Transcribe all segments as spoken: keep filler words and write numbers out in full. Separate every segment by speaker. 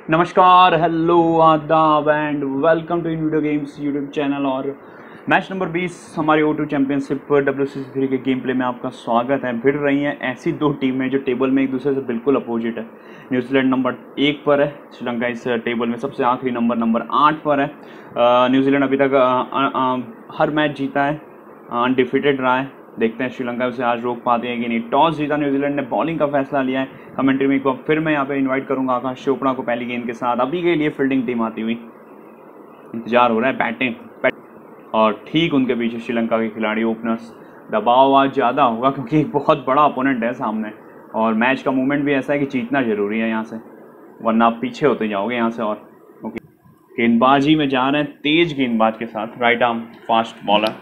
Speaker 1: नमस्कार, हेलो, आदाब and welcome to in video games YouTube channel. और मैच नंबर बीस हमारी O two championship W C C three के गेम प्ले में आपका स्वागत है। भिड़ रही हैं ऐसी दो टीमें जो टेबल में एक दूसरे से बिल्कुल अपोजिट है। न्यूजीलैंड नंबर एक पर है, श्रीलंका इस टेबल में सबसे आखिरी नंबर नंबर आठ पर है। न्यूजीलैंड अभी तक आ, आ, आ, हर मैच जीता है, अनडिफिटेड रहा है। देखते हैं श्रीलंका उसे आज रोक पाते हैं कि नहीं। टॉस जीता न्यूजीलैंड ने, बॉलिंग का फैसला लिया है। कमेंट्री में एक बार फिर मैं यहाँ पे इनवाइट करूंगा आकाश चोपड़ा को पहली गेंद के साथ। अभी के लिए फील्डिंग टीम आती हुई इंतजार हो रहा है, बैटिंग और ठीक उनके पीछे श्रीलंका के खिलाड़ी ओपनर्स। दबाव आज ज़्यादा होगा क्योंकि एक बहुत बड़ा अपोनेंट है सामने और मैच का मूवमेंट भी ऐसा है कि जीतना जरूरी है यहाँ से, वरना आप पीछे होते जाओगे यहाँ से। और ओके, गेंदबाजी में जा रहे हैं तेज गेंदबाज के साथ, राइट आर्म फास्ट बॉलर।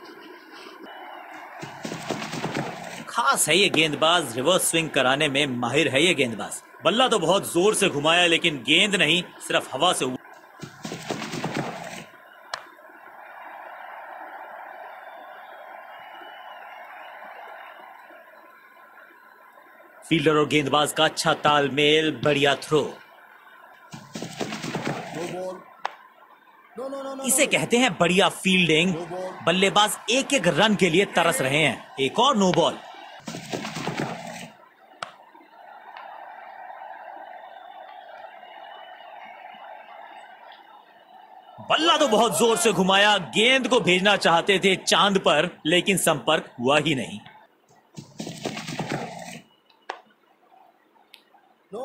Speaker 2: खास है ये गेंदबाज, रिवर्स स्विंग कराने में माहिर है ये गेंदबाज। बल्ला तो बहुत जोर से घुमाया लेकिन गेंद नहीं, सिर्फ हवा से। फील्डर और गेंदबाज का अच्छा तालमेल, बढ़िया थ्रो। इसे कहते हैं बढ़िया फील्डिंग। बल्लेबाज एक एक रन के लिए तरस रहे हैं। एक और नो बॉल। बल्ला तो बहुत जोर से घुमाया, गेंद को भेजना चाहते थे चांद पर लेकिन संपर्क हुआ ही नहीं। no.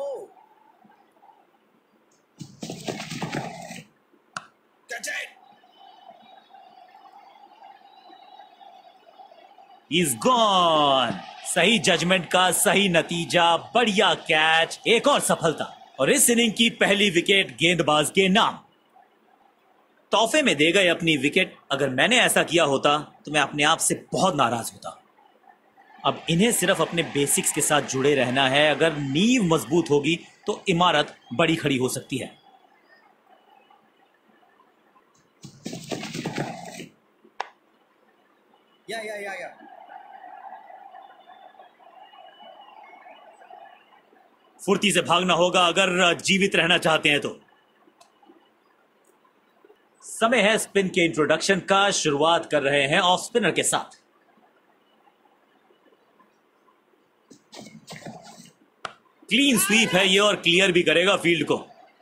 Speaker 2: He's gone. सही जजमेंट का सही नतीजा, बढ़िया कैच, एक और सफलता और इस इनिंग की पहली विकेट गेंदबाज के नाम। तोहफे में दे गए अपनी विकेट। अगर मैंने ऐसा किया होता तो मैं अपने आप से बहुत नाराज होता। अब इन्हें सिर्फ अपने बेसिक्स के साथ जुड़े रहना है। अगर नींव मजबूत होगी तो इमारत बड़ी खड़ी हो सकती है। या, या, या, या। फुर्ती से भागना होगा अगर जीवित रहना चाहते हैं तो। समय है स्पिन के इंट्रोडक्शन का। शुरुआत कर रहे हैं ऑफ स्पिनर के साथ। क्लीन स्वीप है ये और क्लियर भी करेगा फील्ड को।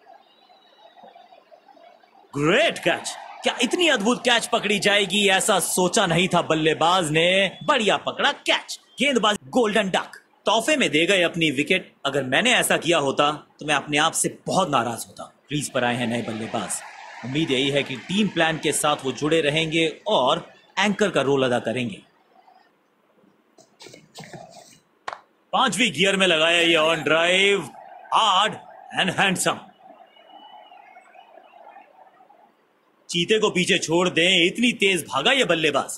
Speaker 2: Great catch. क्या इतनी अद्भुत कैच पकड़ी जाएगी, ऐसा सोचा नहीं था बल्लेबाज ने। बढ़िया पकड़ा कैच। गेंदबाज गोल्डन डक। तोहफे में दे गए अपनी विकेट। अगर मैंने ऐसा किया होता तो मैं अपने आप से बहुत नाराज होता। क्रीज पर आए हैं नए बल्लेबाज। उम्मीद यही है कि टीम प्लान के साथ वो जुड़े रहेंगे और एंकर का रोल अदा करेंगे। पांचवी गियर में लगाया ये on drive, hard and handsome. चीते को पीछे छोड़ दें, इतनी तेज भागा ये बल्लेबाज।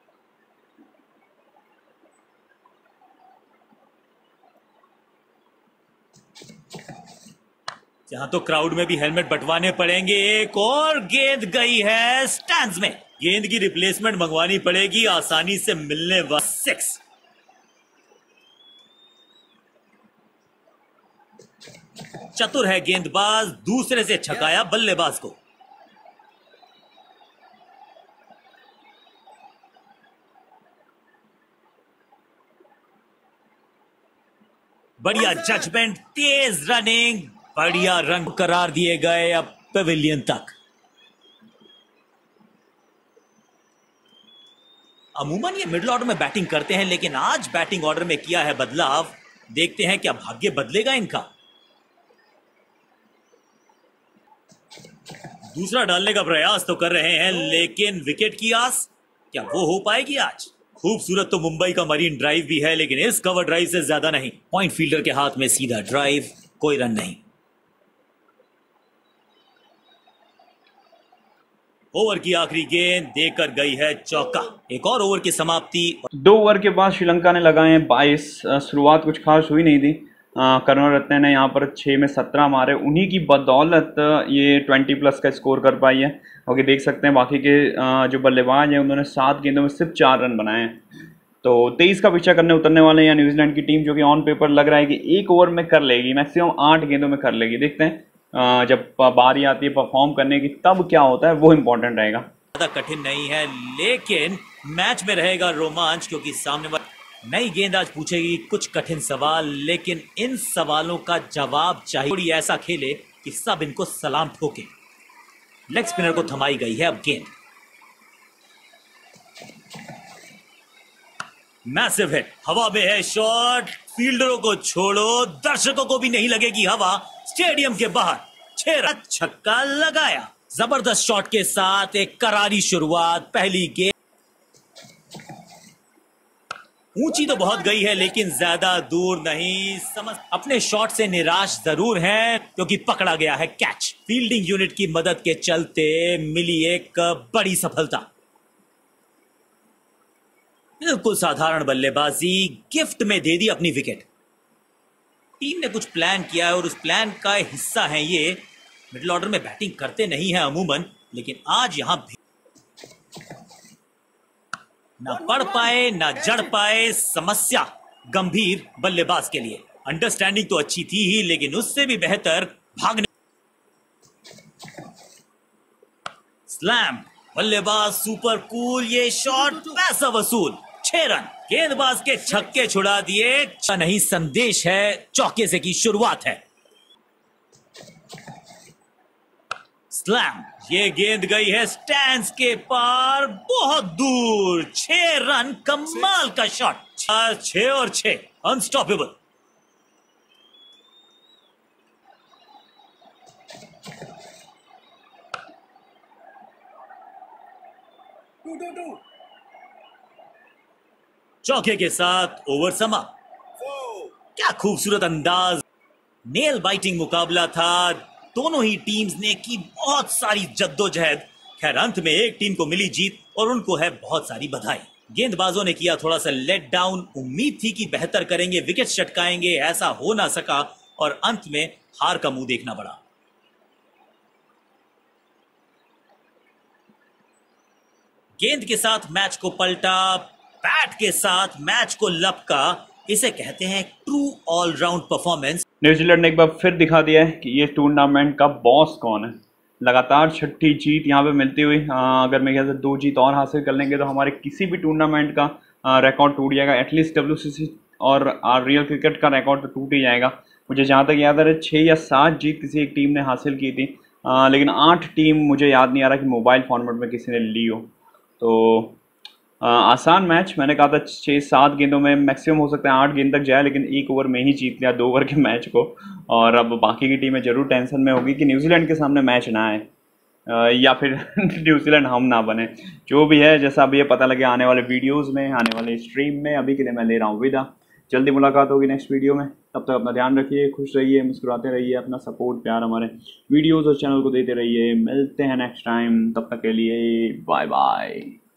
Speaker 2: यहां तो क्राउड में भी हेलमेट बंटवाने पड़ेंगे। एक और गेंद गई है स्टैंड्स में। गेंद की रिप्लेसमेंट मंगवानी पड़ेगी, आसानी से मिलने वाला सिक्स। चतुर है गेंदबाज, दूसरे से छकाया बल्लेबाज को। बढ़िया जजमेंट, तेज रनिंग, बढ़िया रन करार दिए गए अब पेविलियन तक। अमूमन ये मिडिल ऑर्डर में बैटिंग करते हैं लेकिन आज बैटिंग ऑर्डर में किया है बदलाव। देखते हैं क्या भाग्य बदलेगा इनका। दूसरा डालने का प्रयास तो कर रहे हैं लेकिन विकेट की आस, क्या वो हो पाएगी आज? खूबसूरत तो मुंबई का मरीन ड्राइव भी है लेकिन इस कवर ड्राइव से ज्यादा नहीं। पॉइंट फील्डर के हाथ में सीधा ड्राइव, कोई रन नहीं। ओवर की आखिरी गेंद देकर गई है चौका। एक और ओवर की समाप्ति।
Speaker 1: दो ओवर के बाद श्रीलंका ने लगाए हैं बाईस। शुरुआत कुछ खास हुई नहीं थी। करुणारत्ने ने यहाँ पर छः में सत्रह मारे, उन्हीं की बदौलत ये ट्वेंटी प्लस का स्कोर कर पाई है। और देख सकते हैं बाकी के जो बल्लेबाज हैं उन्होंने सात गेंदों में सिर्फ चार रन बनाए हैं। तो तेईस का पीछा करने उतरने वाले हैं न्यूजीलैंड की टीम, जो कि ऑन पेपर लग रहा है कि एक ओवर में कर लेगी, मैक्सिमम आठ गेंदों में कर लेगी। देखते हैं जब बारी आती है परफॉर्म करने की तब क्या होता है वो इम्पोर्टेंट रहेगा।
Speaker 2: ज्यादा कठिन नहीं है, लेकिन मैच में रहेगा रोमांच, क्योंकि सामने वाली नई गेंद आज पूछेगी कुछ कठिन सवाल, लेकिन इन सवालों का जवाब चाहिए थोड़ी ऐसा खेले कि सब इनको सलाम ठोके। लेग स्पिनर को थमाई गई है अब गेंद। मैसिव हिट, हवा में है शॉट, फील्डरों को छोड़ो, दर्शकों को भी नहीं लगेगी हवा। स्टेडियम के बाहर छह रन, छक्का लगाया। जबरदस्त शॉट के साथ एक करारी शुरुआत। पहली गेंद ऊंची तो बहुत गई है, लेकिन ज्यादा दूर नहीं। समझ अपने शॉट से निराश जरूर हैं, क्योंकि पकड़ा गया है कैच। फील्डिंग यूनिट की मदद के चलते मिली एक बड़ी सफलता। बिल्कुल साधारण बल्लेबाजी, गिफ्ट में दे दी अपनी विकेट। टीम ने कुछ प्लान किया है और उस प्लान का हिस्सा है ये। मिडिल ऑर्डर में बैटिंग करते नहीं है अमूमन, लेकिन आज यहां ना पढ़ पाए ना जड़ पाए। समस्या गंभीर बल्लेबाज के लिए। अंडरस्टैंडिंग तो अच्छी थी ही, लेकिन उससे भी बेहतर भागने। स्लैम, बल्लेबाज सुपर कूल, ये शॉट पैसा वसूल। छह रन, गेंदबाज के छक्के छुड़ा दिए। नहीं, संदेश है चौके से की शुरुआत है। स्लैम, ये गेंद गई है स्टैंड्स के पार, बहुत दूर। छह रन, कमाल का शॉट। छह और छह, अनस्टॉपेबल। चौके के साथ ओवर समाप्त। क्या खूबसूरत अंदाज, नेल बाइटिंग मुकाबला था। दोनों ही टीम्स ने की बहुत सारी जद्दोजहद। खैर, अंत में एक टीम को मिली जीत और उनको है बहुत सारी बधाई। गेंदबाजों ने किया थोड़ा सा लेट डाउन। उम्मीद थी कि बेहतर करेंगे, विकेट चटकाएंगे, ऐसा हो ना सका और अंत में हार का मुंह देखना पड़ा। गेंद के साथ मैच को पलटा, बैट के साथ मैच को लपका। इसे कहते हैं ट्रू ऑलराउंड परफॉर्मेंस।
Speaker 1: न्यूजीलैंड ने एक बार फिर दिखा दिया है कि ये टूर्नामेंट का बॉस कौन है। लगातार छठी जीत यहाँ पे मिलती हुई, आ, अगर मेरे ख्याल से दो जीत और हासिल कर लेंगे तो हमारे किसी भी टूर्नामेंट का रिकॉर्ड टूट जाएगा। एटलीस्ट डब्ल्यूसीसी और रियल क्रिकेट का रिकॉर्ड तो टूट ही जाएगा। मुझे जहाँ तक याद है छः या सात जीत किसी एक टीम ने हासिल की थी, आ, लेकिन आठ टीम मुझे याद नहीं आ रहा कि मोबाइल फॉर्मेट में किसी ने ली हो। तो आ, आसान मैच, मैंने कहा था छः सात गेंदों में मैक्सिमम हो सकता है आठ गेंद तक जाए, लेकिन एक ओवर में ही जीत लिया दो ओवर के मैच को। और अब बाकी की टीमें जरूर टेंशन में होगी कि न्यूजीलैंड के सामने मैच ना आए या फिर न्यूजीलैंड हम ना बने। जो भी है, जैसा भी ये पता लगे आने वाले वीडियोज़ में, आने वाले स्ट्रीम में। अभी के लिए मैं ले रहा हूँ विदा। जल्दी मुलाकात होगी नेक्स्ट वीडियो में। तब तक अपना ध्यान रखिए, खुश रहिए, मुस्कुराते रहिए, अपना सपोर्ट प्यार हमारे वीडियोज़ और चैनल को देते रहिए। मिलते हैं नेक्स्ट टाइम, तब तक के लिए बाय बाय।